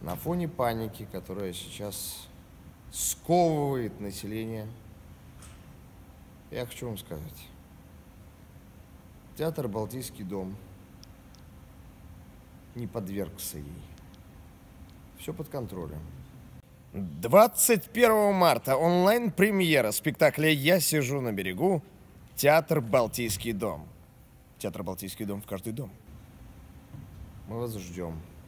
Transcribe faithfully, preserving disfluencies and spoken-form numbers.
На фоне паники, которая сейчас сковывает население, я хочу вам сказать. Театр «Балтийский дом» не подвергся ей. Все под контролем. двадцать первого марта онлайн-премьера спектакля «Я сижу на берегу». Театр «Балтийский дом». Театр «Балтийский дом» в каждый дом. Мы вас ждем.